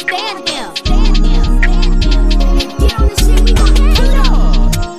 stand him. Get on this shit, we gonna put up.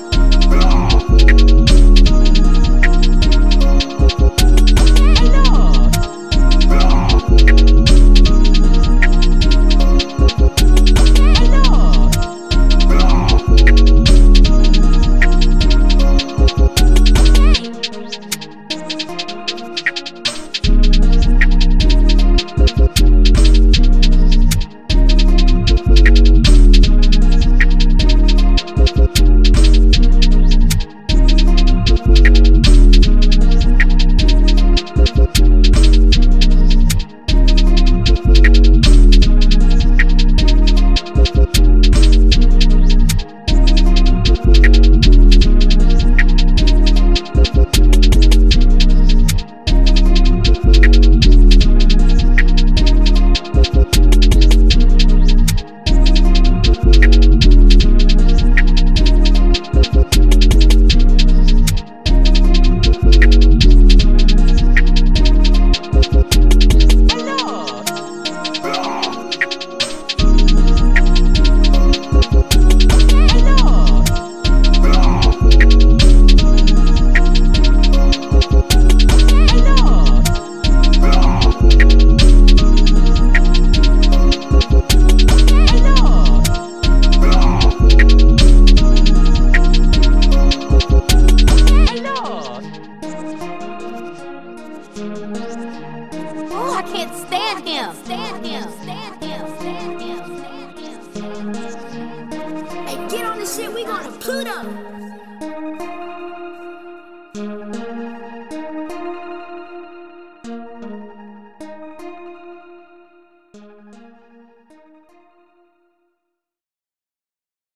Oh, I can't stand him. Hey, get on this shit, we gonna Pluto.